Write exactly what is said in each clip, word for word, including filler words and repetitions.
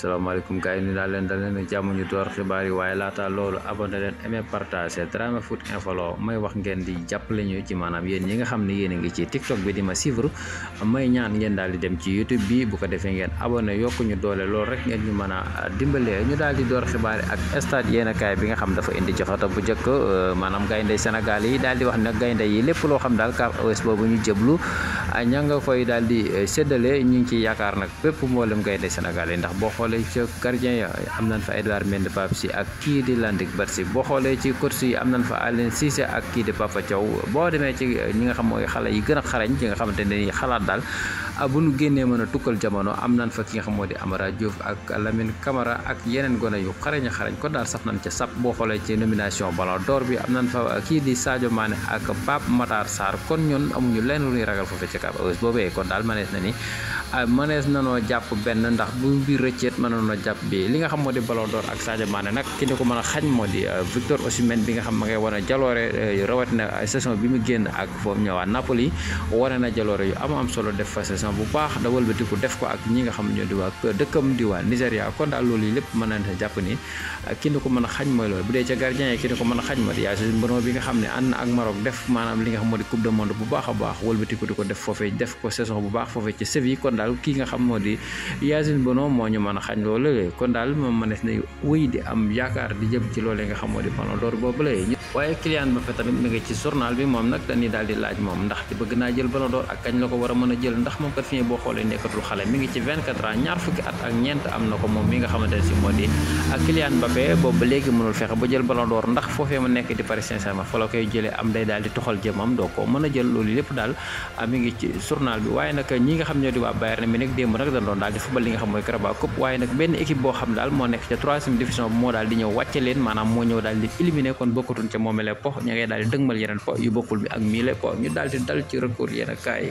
asalaamaaleykum gars yi ni daal leen dal leen jàmm ñu door xibaar yi waaye laata loolu abonné leen aimé partagé Dramé Foot Info la may wax ngeen di jàppale ñu ci maanaam yéen ñi nga xam ne yéen a ngi ci TikTok bi di ma suivre may ñaan ngeen daal di dem ci YouTube bi bu ko defee ngeen abonné yokku ñu doole loolu rek ngeen ñu mën a dimbalee ñu daal di door xibaar yi ak stade yéen kaay bi nga xam dafa indi joxata bu njëkk maanaam gaynde Sénégal yi daal di wax ne gaynde yi lépp loo xam daal Cap O S boobu ñu jëblu ña nga koy daal di séddale ñu ngi ci yaakaar nag bépp mboolem gaynde Sénégal yi ndax boo xoolee ci gardien ya am nañ fa Edouard Mendy Pape Sy ak kii di Landing Barcy boo xoolee ci coach yi am nañ fa Aliou Cissé ak kii di Papa Thiaw boo demee ci ñi nga xam mooy xale yi gën a xarañ ci nga xamante ne xalaat daal bu nu génnee mën a tukkal jamono am nañ fa ki nga xam moo di Amara Diouf ak Lamine Camara ak yeneen gone yu xarañ a xarañ kon daal saf nañ ca sap boo xoolee ci nomination Ballon d'Or bi am nañ fa kii di Sadio Mané ak Pape Matar Sarr kon ñun amuñu lenn lu ñuy ragal foofu ci Cap O S boobee kon daal manees na ni manees nanoo jàpp benn ndax bu mbir rëcceet mën nanoo jàpp bi li nga xam moo di Ballon d'Or ak Sadio Mané nag ki ñu ko mën a xañ moo di Victor Osimhen bi nga xam ma ngay wane jaloore rawatina saison bi mu génn ak foofu ñëwaat Napoli wane na jaloore yu am am solo def fa saison bu baax da wëlbatiku def ko ak ñi nga xam ñoo di waa dëkkam di waa Nigéria kon daal loolu yi lépp mën nañ jàpp ni ki ñu ko mën a xañ mooy loolu bu dee ca gardien yi ki ñu ko mën a xañ moo di Yacine Bono bi nga xam ne ànd na ak Maroc def maanaam li nga xam moo di coupe du monde bu baax a baax wëlbatiku di ko def foofee def ko saison bu baax foofee ci Séville kon daal kii nga xam moo di Yacine Bono moo ñu mën a xañ loolu kon daal moom mënees na wéy di am yaakaar di jëm ci loolee nga xam moo di Ballon d'Or boobu la waaye Kylian Mbappé tamit mi ngi ci journal bi moom nag dañuy daal di laaj moom ndax di bëgg naa jël Ballon d'Or ak kañ la ko war a mën a jël ndax moom kat fi boo xoolee nekkatul xale mi ngi ci vingt-quatre ans ñaar fukki at ak ñeent am na ko moom mi nga xamante ne si moo di ak Kylian Mbappé boobu ba léegi mënul fexe ba jël Ballon d'Or ndax foofee mu nekk di Paris Saint-Germain fa la koy jëlee am day daal di toxal jëmam doo ko mën a jël loolu lépp daal mi ngi ci journal bi waaye nag ñi nga xam ñoo di waa Bayern mi nag démb nag dañ doon daal di football li nga xam mooy Carabao Cup waaye nag benn équipe boo xam daal moo nekk ca troisième division bi moo daal di ñëw wàcce leen maanaam moo ñëw daal di éliminé kon bokkatuñ ca moomele po ña ngay daal di dëgmal yeneen po yu bokkul bi ak miile po ñu daal di dal ci recours yéen a kaay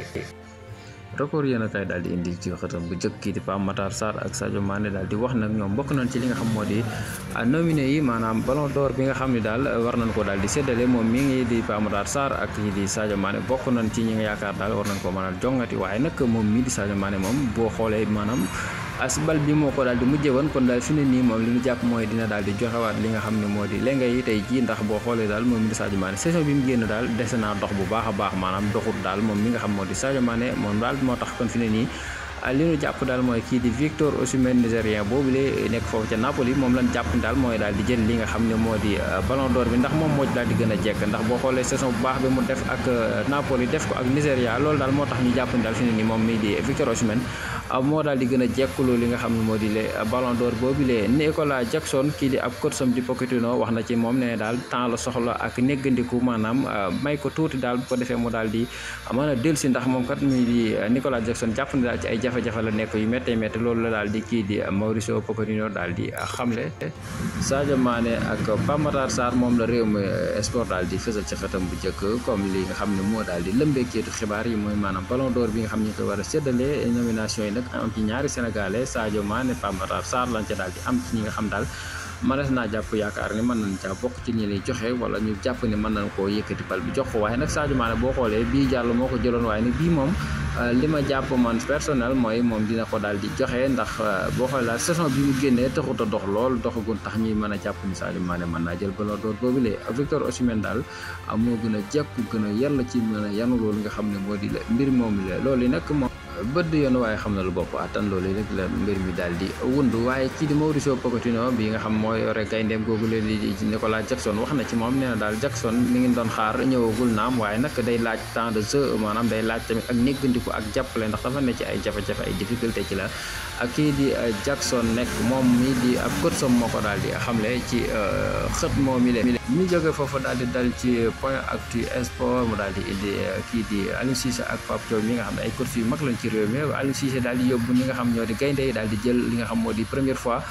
record yéen a kaay daal di indi ci xëtam bu njëkk kii di Pape Matar Sarr ak Sadio Mané daal di wax nag ñoom bokk nañ ci li nga xam moo di nominé yi maanaam Ballon d'Or bi nga xam ne daal war nañ ko daal di séddale moom mi ngi di Pape Matar Sarr ak kii di Sadio Mané bokk nañ ci ñi nga yaakaar daal war nañ ko mën a jongati waaye nag moom mii di Sadio Mané moom boo xoolee maanaam asbal bi moo ko daal di mujjee woon kon daal fi ne nii moom li ñu jàpp mooy dina daal di joxewaat li nga xam ne moo di lenga yi tey jii ndax boo xoolee daal moom mi di Sadio Mané saison bi mu génn daal dese naa dox bu baax a baax maanaam doxut daal moom mi nga xam moo di Sadio Mané moom daal moo tax kon fi ne nii li ñu jàpp daal mooy kii di Victor Osimhen nigérien boobu lee nekk foofu ca Napoli moom lañ jàpp daal mooy daal di jël li nga xam ne moo di Ballon d'Or bi ndax moom moo daal di gën a jekk ndax boo xoolee saison bu baax bi mu def ak Napoli def ko ak Nigéria loolu daal moo tax ñu jàpp daal fi ne nii moom mii di Victor Osimhen moo daal di gën a jekkuloo li nga xam ne moo di le Ballon d'Or boobu lee Nicolas Jackson kii di ab coacham di Pochettino wax na ci moom ne daal temps la soxla ak néggandiku maanaam may ko tuuti daal bu ko defee mu daal di mën a dellusi ndax moom kat mii di Nicolas Jackson jàpp na daal ci ay jafe-jafe la nekk yu méttee métti loolu la daal di kii di Mauricio Pochettino daal di xamle Sadio Mané ak Pape Matar Sarr moom la réew mi sport daal di fësal ci xëtam bu njëkk comme li nga xam ne moo daal di lëmbee keetu xibaar yi mooy maanaam Ballon d'Or bi nga xam ne ñu koy war a séddale nomination yi nag am ci ñaari sénégalais Sadio Mané Pape Matar Sarr lañ ca daal di am ci ñi nga xam daal mënees naa jàpp yaakaar ni mën nañ caa bokk ci ñi lay joxe wala ñu jàpp ni mën nañ koo yëkkati bal bi jox ko waaye nag Sadio Mané boo xoolee bii jàll moo ko jëloon waaye nag bii moom li ma jàpp man personnel mooy moom dina ko daal di joxe ndax boo xoolee daal saison bi mu génnee taxut a dox lool doxagun tax ñuy mën a jàpp ni Sadio Mané mën naa jël Ballon d'Or boobu lee Victor Osimhen daal moo gën a jekku gën a yàlla ci mën a yanu loolu nga xam ne moo di la mbir moom la loolu nag moom bët yoon waaye xam na lu bopp attan loolu rek la mbir mi daal di wund waaye kii di Mauricio Pochettino bi nga xam moo yore gayndeem googu leen di Nicolas Jackson wax na ci moom nee na daal Jackson mi ngi doon xaar ñëwagul naam waaye nag day laaj temps de jeu maanaam day laaj tamit ak néggandiku ak jàppale ndax dafa ne ci ay jafe-jafe ay difficulté ci la ak kii di Jackson nekk moom mi di ab coacham moo ko daal di xamle ci xët moo mi leen mi jóge foofu daal di dal ci point actu sport mu daal di indi kii di Aliou Cissé ak Pape Thiaw mi nga xam ne ay coach yu mag lañ ci réew mi Aliou Cissé daal di yóbbu ñi nga xam ñoo di gaynde yi daal di jël li nga xam moo di première fois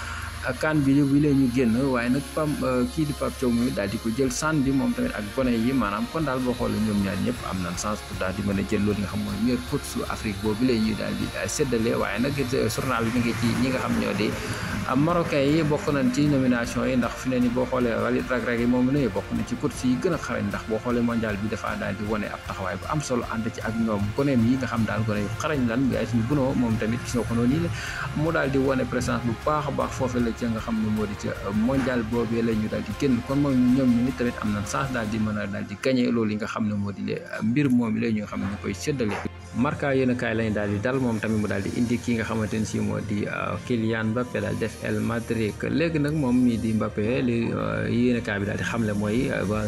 kan bi bi la ñu génn waaye nag pam kii di Pape Thiaw mi daal di ko jël sànni moom tamit ak gone yi maanaam kon daal boo xoolee ñoom ñaar ñëpp am nañ chance pour daal di mën a jël loolu nga xam mooy meilleur coach su Afrique boobu la ñuy daal di séddale waaye nag journal bi mi ngi ci ñi nga xam ñoo di marocain yi bokk nañ ci nomination yi ndax fi ne ni boo xoolee Walid Regragui yi moom ne bokk na ci coach yi gën a xarañ ndax boo xoolee mondial bi dafa daal di wone ab taxawaay bu am solo ànd ci ak ñoom goneem yi nga xam daal gone yu xarañ lan bi ay suñu bunoo moom tamit gis nga ko noonu la mu daal di wone présence bu baax a baax foofee la ca nga xam ne moo di ca mondial boobee la ñu daal di génn kon moom ñoom ñu tamit am nañ chance daal di mën a daal di gagné loolu yi nga xam ne moo di le mbir moom la ñu nga xam ne ñu koy séddale Marca yéen a kaay lañ daal di dal moom tamit mu daal di indi ki nga xamante ne si moo di Kylian Mbappé daal def El Madrid léegi nag moom mii di Mbappé li yéen a kaay bi daal di xamle mooy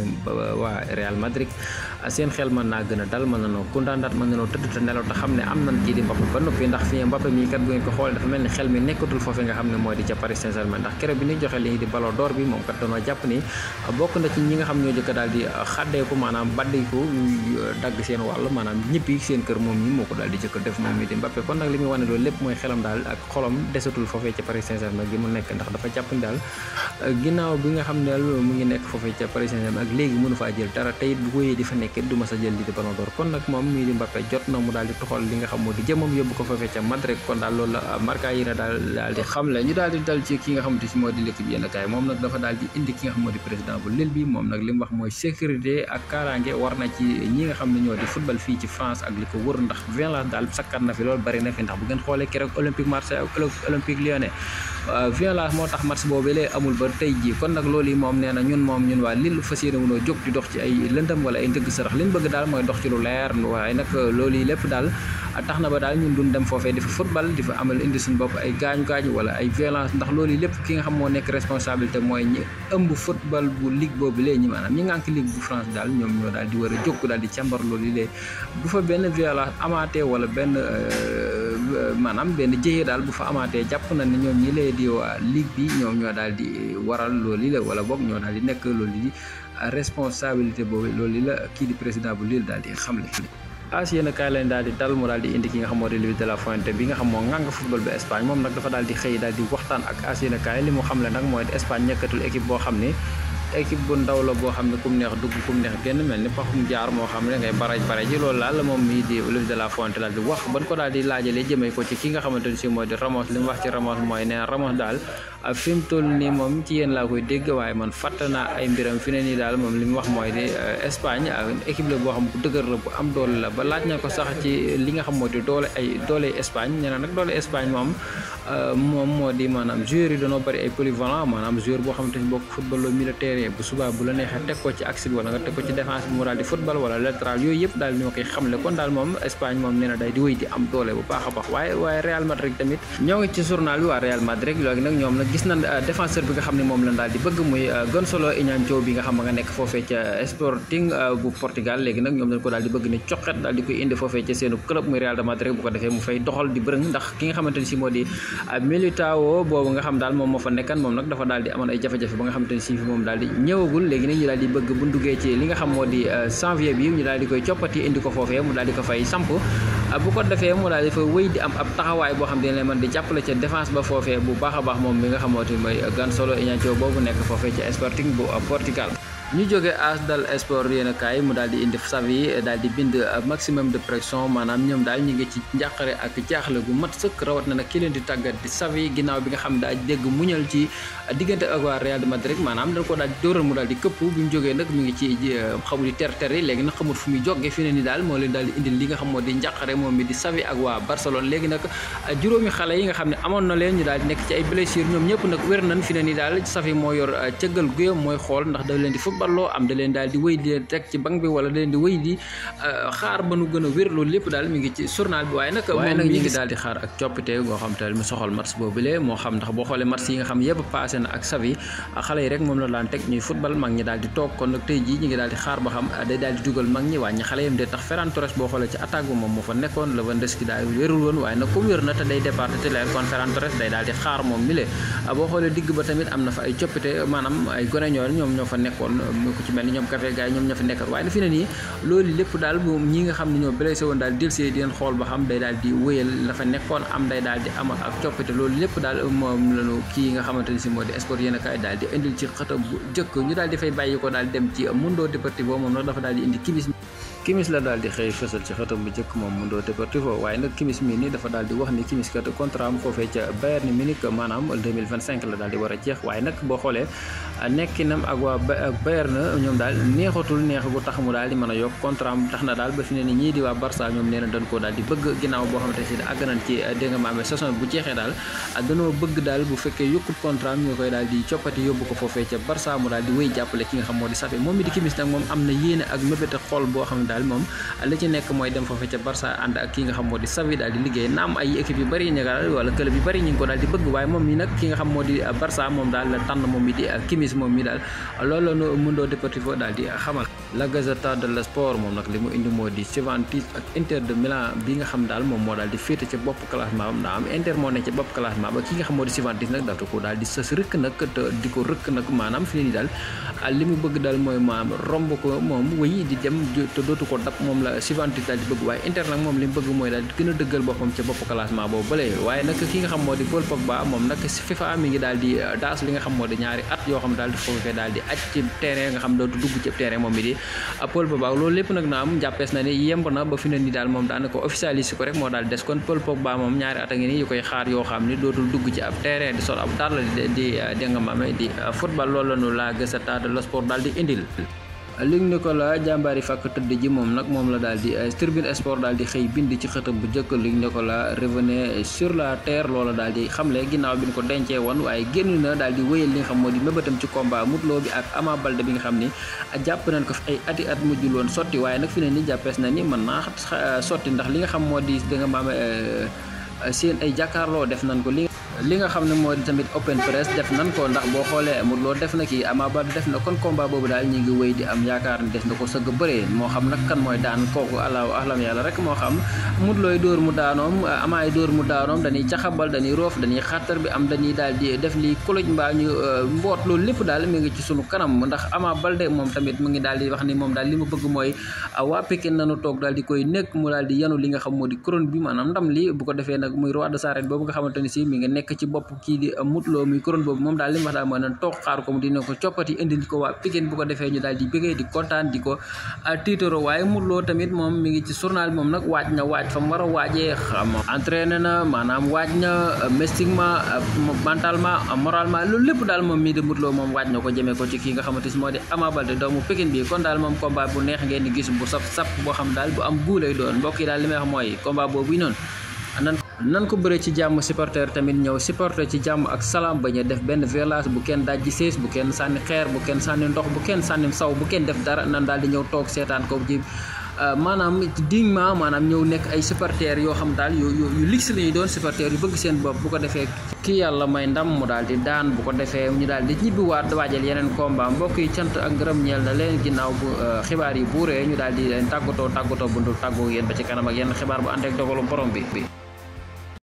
waa Real Madrid seen xel mën naa gën a dal mën nanoo kundaandaat mën nanoo tëdd te nelaw te xam ne am nañ kii di Mbappé ba noppi ndax fi Mbappé mii kat bu ngeen ko xoolee dafa mel ni xel mi nekkatul foofee nga xam ne mooy di ca Paris Saint-Germain ndax keroog bi ñu joxe li di Ballon d'Or bi moom kat dañoo jàpp ni bokk na ci ñi nga xam ñoo jëkk daal di xàddeeku maanaam baddiku dagg seen wàll maanaam ñibbi seen kër moom ñi moo ko daal di jëkk def moom mii di Mbappé kon nag li muy wane loolu lépp mooy xelam daal ak xolam desatul foofee ca Paris Saint-Germain gi mu nekk ndax dafa jàpp ni daal ginnaaw bi nga xam ne mu ngi nekk foofee ca Paris Saint-Germain ak léegi mënu faa jël dara tey bu wéyee di fa nekk du ma sa jël li di Ballon d'Or kon nag moom mii di Mbappé jot na mu daal di toxal li nga xam moo di jëmam yóbbu ko foofee ca Madrid kon daal loolu la Marca yi na daal daal di xam la ñu daal di dal ci ki nga xamante si moo di l'équipe yenn kaay moom nag dafa daal di indi ki nga xam moo di président bu Lille bi moom nag li mu wax mooy sécurité ak kaaraange war na ci ñi nga xam ne ñoo di football fii ci France ak li ko wër ndax violence daal sakkat na fi loolu bari na fi ndax bu ngeen xoolee keroog Olympique Marseille ak Olympique Lyonnais violence moo tax match boobu lee amul ba tey jii kon nag loolu yi moom nee na ñun moom ñun waa Lille fas yéene munoo jóg di dox ci ay lëndëm wala ay ndëgg sarax li ñu bëgg daal mooy dox ci lu leer waaye nag loolu yi lépp daal tax na ba daal ñun duñ dem foofee di fa football di fa amal indi suñu bopp ay gaañu gaañu wala ay violence ndax loolu yi lépp ki nga xam moo nekk responsabilité mooy ñi ëmb football bu ligue boobu lee ñi maanaam ñi ngànk ligue bu France daal ñoom ñoo daal di war a jóg daal di càmbar loolu yi lee bu fa benn violence amaatee wala benn maanaam benn jëyee daal bu fa amaatee jàpp na ne ñoom ñi lay di waa ligue bi ñoom ñoo daal di waral loolu yi la wala boog ñoo daal di nekk loolu yi responsabilité boobu loolu yi la kii di président bu Lille daal di xamle as yéen a kaay lañ daal di dal mu daal di indi ki nga xam moo di Luis de la Fuente bi nga xam moo ngàng football bi Espagne moom nag dafa daal di xëy daal di waxtaan ak as yéen a kaay li mu xamle nag mooy Espagne nekkatul équipe boo xam ne équipe bu ndaw la boo xam ne kum neex dugg kum neex génn mel ni paxum jaar moo xam ne ngay baraj baraj ji loolu daal moom mii di Luis de la Fuente daal di wax ban ko daal di laajalee jëmee ko ci ki nga xamante ni si mooy di Ramos li mu wax ci Ramos mooy nee na Ramos daal fi mu toll nii moom ci yéen laa koy dégg waaye man fàtte naa ay mbiram fi ne nii daal moom li mu wax mooy di Espagne équipe la boo xam bu dëgër la bu am doole la ba laaj na ko sax ci li nga xam moo di doole ay doole Espagne nee na nag doole Espagne moom moom moo di maanaam joueurs yi dañoo bëri ay polyvalent maanaam joueur boo xamante ni bokk football militaire bu subaa bu la neexee teg ko ci axe bi wala nga teg ko ci défense bi mu daal di football wala latéral yooyu yëpp daal ñoo koy xamle kon daal moom Espagne moom nee na day di wéy di am doole bu baax a baax waaye waaye Real Madrid tamit ñoo ngi ci journal bi waa Real Madrid léegi nag ñoom nag gis nañ défenseur bi nga xam ne moom lañ daal di bëgg muy Gonçalo Iñárritu bi nga xam nga nekk foofee ca Sporting bu Portugal léegi nag ñoom dañ ko daal di bëgg ni coxet daal di koy indi foofee ca seenu club muy Real de Madrid bu ko defee mu fay doxal di bërëng ndax ki nga xamante ni si moo di Militao boobu nga xam daal moom moo fa nekkan moom nag dafa daal di amoon ay jafe-jafe ba nga xamante ni si moom daal di ñëwagul léegi nag ñu daal di bëgg bu duggee ci li nga xam moo di janvier bi ñu daal di koy coppati indi ko foofee mu daal di ko fay samp bu ko defee mu daal di fa wéy di am ab taxawaay boo xam ne leen mën di jàppale ca défense ba foofee bu baax a baax moom mi nga xamante ni mooy Gonçalo Iñárritu boobu nekk foofee ca Sporting bu Portugal ñu jógee as dal sport yéen a kaay mu daal di indi Xavi daal di bind maximum de pression maanaam ñoom daal ñu ngi ci njàqare ak jaaxle gu mat sëkk rawat na nag ki leen di tàggat di Xavi ginnaaw bi nga xam daa dégg muñal ci diggante ak waa Real de Madrid maanaam dañ ko daal di dóoral mu daal di këpp bi mu jógee nag mu ngi ci xamu di ter ter yi léegi nag xamul fu muy jógee fi ne ni daal moo leen daal di indi li nga xam moo di njàqare moom mi di Xavi ak waa Barcelone léegi nag juróomi xale yi nga xam ne amoon na leen ñu daal di nekk ci ay blessure ñoom ñëpp nag wér nañ fi ne ni daal Xavi moo yor cëggal guyam mooy xool ndax da leen di footballoo am da leen daal di wéy di leen teg ci banc bi wala da leen di wéy di xaar ba nu gën a wér loolu lépp daal mi ngi ci journal bi waaye nag waaye nag ñi ngi daal di xaar ak coppite goo xam te mu soxal match boobule moo xam ndax boo xoolee match yi nga xam yëpp passé na ak Xavi xale yi rek moom la daan teg ñuy football mag ñi daal di toog kon nag tey jii ñi ngi daal di xaar ba xam day daal di dugal mag ñi wàññi xale yam de tax Ferran Torres boo xoolee ci attaque bi moom moo fa nekk nekkoon Lewandowski daal wérul woon waaye nag comme wér na te day départ titulaire conférence de presse day daal di xaar moom mi le boo xoolee digg ba tamit am na fa ay coppite maanaam ay gone ñoo ñoom ñoo fa nekkoon ku ci mel ni ñoom café gars yi ñoom ñoo fa nekkoon waaye na fi ne nii loolu lépp daal moom ñi nga xam ne ñoo blessé woon daal delsi di leen xool ba xam day daal di wéyal la fa nekkoon am day daal di amal ak coppite loolu lépp daal moom lañu kii nga xamante ni si moo di sport yéen a kaay daal di indil ci xëtam bu jëkk ñu daal di fay bàyyi ko daal dem ci Mundo Deportivo moom nag dafa daal di indi Kimmich Kimmich la daal di xëy fësal ci xëtam bu njëkk moom Mundo Deportivo waaye nag Kimmich mii nii dafa daal di wax ni Kimmich kat contrat am foofee ca Bayern Munich maanaam deux mille vingt-cinq la daal di war a jeex waaye nag boo xoolee nekkinam ak waa Bayern ñoom daal neexatul neex gu tax mu daal di mën a yokk contrat am tax na daal ba fi ne ni ñii di waa Barça ñoom nee na dañ koo daal di bëgg ginnaaw boo xamante si àgg nañ ci dégg nga maame saison bu jeexee daal dañoo bëgg daal bu fekkee yokkut contrat am ñu koy daal di coppati yóbbu ko foofee ca Barça mu daal di wéy jàppale ki nga xam moo di Xavi moom mi di Kimmich nag moom am na yéene ak mébéte xol boo xam ne daal moom li ci nekk mooy dem foofee ca Barça ànd ak ki nga xam moo di Xavi daal di liggéey naam ay équipe yu bëri ñu nga wala club yu bëri ñu ngi ko daal di bëgg waaye moom mi nag ki nga xam moo di Barça moom daal la tànn moom mi di Kimmich moom mi daal loolu la Mundo Deportivo daal di xamal la Gazzetta dello Sport moom nag li mu indi moo di Juventus ak Inter de Milan bi nga xam daal moom moo daal di féete ca bopp classement am daa am Inter moo ne ca bopp classement ba ki nga xam moo di Juventus nag dafa ko daal di sës rëkk nag te di ko rëkk nag maanaam fi ni daal li mu bëgg daal mooy maam romb ko moom wéy di dem te dootu ko dab moom la Juventus daal di bëgg waaye Inter nag moom li mu bëgg mooy daal di gën a dëggal boppam ca bopp classement boobu bële waaye nag ki nga xam moo di Paul Pogba moom nag FIFA mi ngi daal di daas li nga xam moo di ñaari at yoo xam daal di foofee daal di aj ci terrain nga xam dootu dugg ci terrain moom mi di Paul Pogba loolu lépp nag na am jàppees na ni yemb na ba fi ne ni daal moom daanaka officialiste ko rek moo daal des kon Paul Pogba moom ñaari at a ngi nii yu koy xaar yoo xam ni dootul dugg ci ab terrain di sol ab dàll di di dégg nga maame di football loolu la ñu la Gazzetta dello Sport daal di indil Luc Nicolas jàmbaari fàkk tëdd ji moom nag moom la daal di Tribune Sport daal di xëy bind ci xëtam bu njëkk Luc Nicolas revenait sur la terre loola daal di xamle ginnaaw bi ñu ko dencee woon waaye génn na daal di wéyal li nga xam moo di mébatam ci combat Modou Lo bi ak Ama Baldé bi nga xam ni jàpp nañ ko fi ay ati at mujjul woon sotti waaye nag fi ne ni jàppees na ni mën naa sotti ndax li nga xam moo di da nga maame seen ay jàkkaarloo def nañ ko li li nga xam ne moo di tamit open press def nan ko ndax boo xoolee Modou Lo def na kii Ama Baldé def na kon combat boobu daal ñu ngi wéy di am yaakaar ni des na ko sëgg bëree moo xam nag kan mooy daan kooku allahu ahlam yàlla rek moo xam Modou Lo dóor mu daanoom Ama ay dóor mu daanoom dañuy caxabal dañuy roof dañuy xattar bi am dañuy daal di def li koloj mbaa ñu mboot loolu lépp daal mi ngi ci sunu kanam ndax Ama Baldé moom tamit mu ngi daal di wax ni moom daal li mu bëgg mooy waa Pikine nañu toog daal di koy nekk mu daal di yanu li nga xam moo di couronne bi maanaam ndam li bu ko defee nag muy roi des arènes boobu nga xamante ni si mi ngi nekk ci bopp kii di Modou Lo muy couronne boobu moom daal li mu wax daal mooy nan toog xaar ko mu dina ko coppati indil ko waa Pikine bu ko defee ñu daal di bëggee di kontaan di ko tiitaro waaye Modou Lo tamit moom mi ngi ci journal moom nag waaj na waaj fa mu war a waajee xam entraîné na maanaam waaj na mystiquement mentalement moralement loolu lépp daal moom mii di Modou Lo moom waaj na ko jëmee ko ci kii nga xamante si moo di Ama Baldé doomu Pikine bi kon daal moom combat bu neex ngeen di gis bu sap sap boo xam daal bu am guulay doon mbokk yi daal li may wax mooy combat boobu noonu nan nan ko bëree ci jàmm supporter tamit ñëw supporter ci jàmm ak salaam bañ a def benn violence bu kenn dajji sées bu kenn sànni xeer bu kenn sànni ndox bu kenn sànni saw bu kenn def dara nan daal di ñëw toog seetaan ko ji maanaam dignement maanaam ñëw nekk ay supporters yoo xam daal yu yu yu lix la ñuy doon supporters yu bëgg seen bopp bu ko defee kii yàlla may ndam mu daal di daan bu ko defee ñu daal di ñibbiwaat waajal yeneen combat mbokk yi cant ak ngërëm ñeel na leen ginnaaw bu xibaar yi buuree ñu daal di leen tàggatoo tàggatoo bu ndul tàggoo yéen ba ci kanam ak yenn xibaar bu ànd ak dogalu borom bi